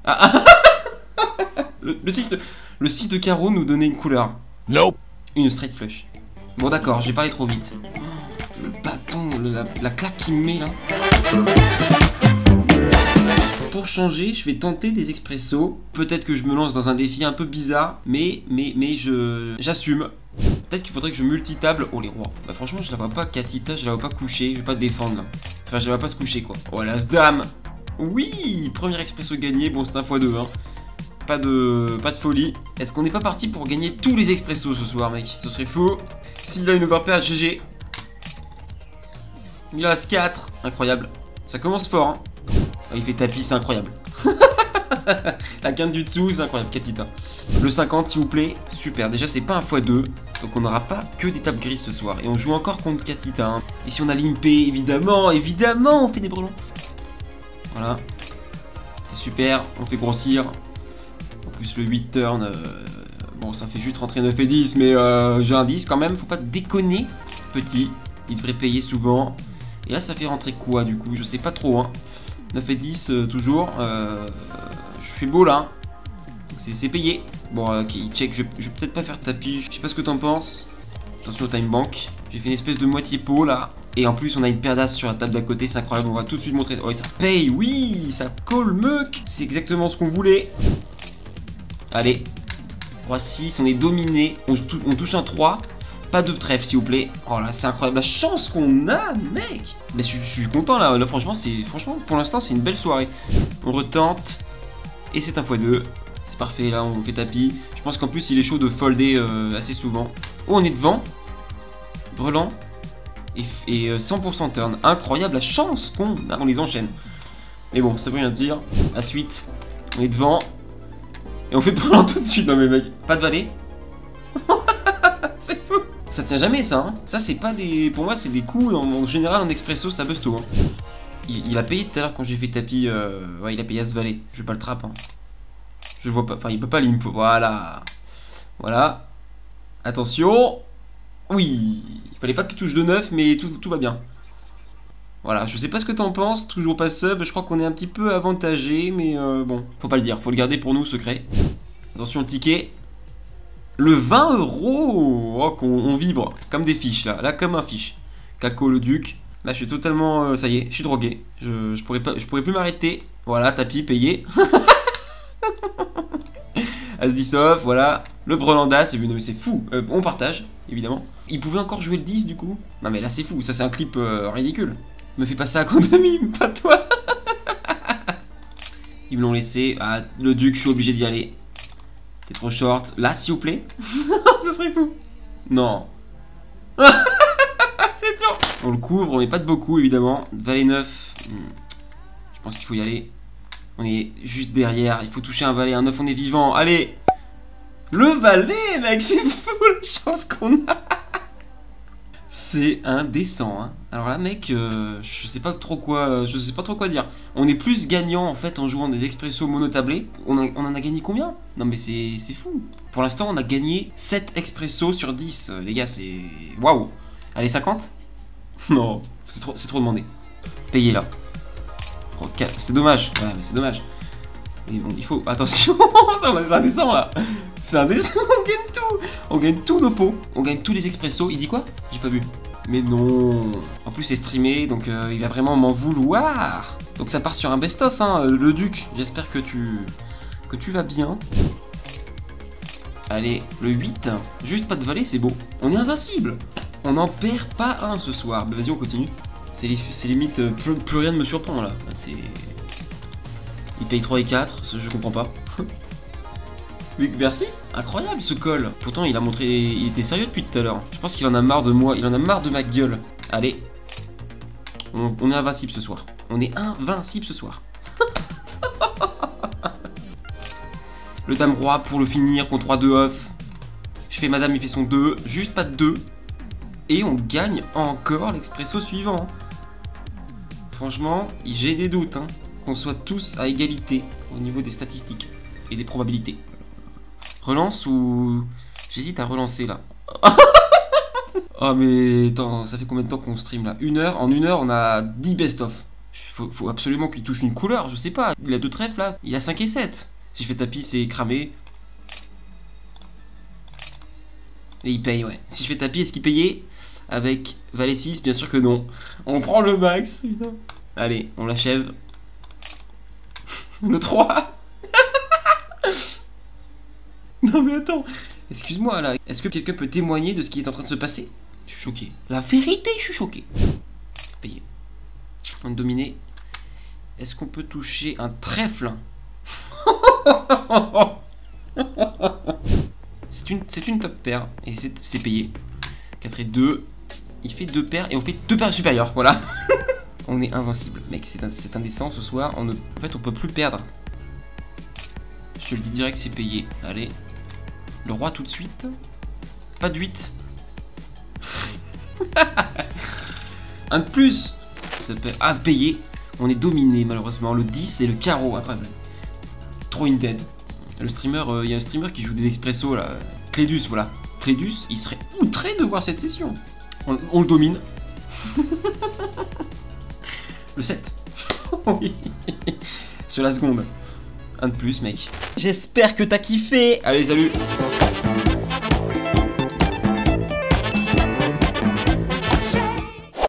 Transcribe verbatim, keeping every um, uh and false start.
Ah, ah. le, le six de, le six de carreau nous donnait une couleur. Nope. Une straight flush. Bon d'accord, j'ai parlé trop vite. Le bâton, le- la, la claque qu'il me met là. Pour changer, je vais tenter des expressos. Peut-être que je me lance dans un défi un peu bizarre, mais mais mais je j'assume. Peut-être qu'il faudrait que je multitable. Oh les rois. Bah franchement, je la vois pas Katita, je la vois pas coucher, je vais pas défendre là. Enfin, je la vois pas se coucher quoi. Oh l'as dame. Oui, premier expresso gagné. Bon, c'est un fois deux hein. Pas de pas de folie. Est-ce qu'on n'est pas parti pour gagner tous les expressos ce soir, mec? Ce serait fou. S'il a une overpair, G G. Il a quatre. Incroyable. Ça commence fort hein. Oh, il fait tapis, c'est incroyable. La quinte du dessous, c'est incroyable, Katita. Le cinquante, s'il vous plaît. Super, déjà, c'est pas un fois deux. Donc, on n'aura pas que des tapes grises ce soir. Et on joue encore contre Katita. Hein. Et si on a limpé, évidemment, évidemment, on fait des brelons. Voilà. C'est super, on fait grossir. En plus, le huit turn. Euh, bon, ça fait juste rentrer neuf et dix, mais euh, j'ai un dix quand même. Faut pas déconner. Petit, il devrait payer souvent. Et là, ça fait rentrer quoi du coup? Je sais pas trop. Hein. neuf et dix, euh, toujours. Euh, je fais beau là. C'est payé. Bon, ok, il check. Je, je vais peut-être pas faire tapis. Je sais pas ce que t'en penses. Attention au time bank. J'ai fait une espèce de moitié pot là. Et en plus, on a une paire d'as sur la table d'à côté. C'est incroyable. On va tout de suite montrer. Oh, et ça paye. Oui, ça colle, mec. C'est exactement ce qu'on voulait. Allez. trois six. On est dominé. On, on touche un trois. Pas de trèfle s'il vous plaît. Oh là, c'est incroyable la chance qu'on a, mec. Mais je, je suis content là. Là, franchement, c'est franchement pour l'instant, c'est une belle soirée. On retente. Et c'est un fois deux. C'est parfait, là, on fait tapis. Je pense qu'en plus, il est chaud de folder euh, assez souvent. Oh, on est devant. Brelan. Et, et euh, cent pour cent turn. Incroyable la chance qu'on a. On les enchaîne. Mais bon, ça veut rien dire. La suite. On est devant. Et on fait Brelan tout de suite. Non mais mec, pas de valet. C'est fou. Ça tient jamais ça, hein. Ça c'est pas des... Pour moi c'est des coups, en, en général en expresso ça buzz tout hein. il, il a payé tout à l'heure quand j'ai fait tapis, euh... ouais il a payé à ce valet. Je vais pas le trap hein. Je vois pas, enfin il peut pas limp, voilà. Voilà. Attention. Oui. Il fallait pas qu'il touche de neuf mais tout, tout va bien. Voilà, je sais pas ce que t'en penses, toujours pas sub, je crois qu'on est un petit peu avantagé, mais euh, bon, faut pas le dire, faut le garder pour nous secret. Attention le ticket. Le vingt euros, oh, qu'on on vibre comme des fiches là, là comme un fiche. Caco le duc, là je suis totalement, euh, ça y est, je suis drogué. Je, je pourrais pas, je pourrais plus m'arrêter. Voilà, tapis payé. As dix off, voilà. Le Brelandas, c'est mais c'est fou. Euh, on partage, évidemment. Il pouvait encore jouer le dix du coup. Non mais là c'est fou, ça c'est un clip euh, ridicule. Me fais pas ça à Konami, pas toi. Ils me l'ont laissé. Ah, le duc, je suis obligé d'y aller. T'es trop short. Là, s'il vous plaît. Ce serait fou. Non. C'est tout. On le couvre, on n'est pas de beaucoup, évidemment. Valet neuf. Hmm. Je pense qu'il faut y aller. On est juste derrière. Il faut toucher un valet. Un neuf, on est vivant. Allez. Le valet, mec. C'est fou la chance qu'on a. C'est indécent, hein. Alors là, mec, euh, je sais pas trop quoi, je sais pas trop quoi dire. On est plus gagnant en fait en jouant des expressos monotablés. On, a, on en a gagné combien? Non mais c'est fou. Pour l'instant, on a gagné sept expressos sur dix. Euh, les gars, c'est waouh. Allez, cinquante? Non, c'est trop, c'est trop demandé. Payez là. Oh, c'est dommage. Ouais, mais c'est dommage. Mais bon, il faut attention. C'est indécent là. C'est indécent. On gagne tout. On gagne tous nos pots. On gagne tous les expressos. Il dit quoi? J'ai pas vu. Mais non. En plus c'est streamé, donc euh, il va vraiment m'en vouloir. Donc ça part sur un best-of, hein, le duc. J'espère que tu que tu vas bien. Allez, le huit. Juste pas de valet, c'est beau. On est invincible. On n'en perd pas un ce soir. Bah, vas-y, on continue. C'est limite, euh, plus, plus rien ne me surprend là. C'est... Il paye trois et quatre, je comprends pas. Mais merci, incroyable ce col. Pourtant il a montré, il était sérieux depuis tout à l'heure. Je pense qu'il en a marre de moi, il en a marre de ma gueule. Allez, on, on est invincible ce soir. On est invincible ce soir. Le dame roi pour le finir contre trois deux off. Je fais madame, il fait son deux, juste pas de deux. Et on gagne encore l'expresso suivant. Franchement, j'ai des doutes, hein. Qu'on soit tous à égalité au niveau des statistiques et des probabilités. Relance ou... J'hésite à relancer là. Oh mais attends, ça fait combien de temps qu'on stream là? Une heure? En une heure on a dix best-of. Faut, faut absolument qu'il touche une couleur, je sais pas. Il a deux trèfles là, il a cinq et sept. Si je fais tapis, c'est cramé. Et il paye, ouais. Si je fais tapis, est-ce qu'il payait? Avec valet six, bien sûr que non. On prend le max, putain. Allez, on l'achève. Le trois. Non mais attends. Excuse-moi là. Est-ce que quelqu'un peut témoigner de ce qui est en train de se passer? Je suis choqué. La vérité, je suis choqué. Payé. On est dominé. Est-ce qu'on peut toucher un trèfle? C'est une, c'est une top paire. Et c'est payé. quatre et deux. Il fait deux paires et on fait deux paires supérieures. Voilà. On est invincible. Mec, c'est indécent ce soir. On ne, en fait, on peut plus perdre. Je te le dis direct, c'est payé. Allez. Le roi tout de suite. Pas de huit. Un de plus. Ça peut... Ah, payé. On est dominé malheureusement. Le dix et le carreau. Incroyable. Trop in dead. Le streamer, il euh, y a un streamer qui joue des expressos là. Clédus, voilà. Clédus, il serait outré de voir cette session. On, on le domine. Le sept. Oui. Sur la seconde. Un de plus, mec. J'espère que t'as kiffé. Allez, salut.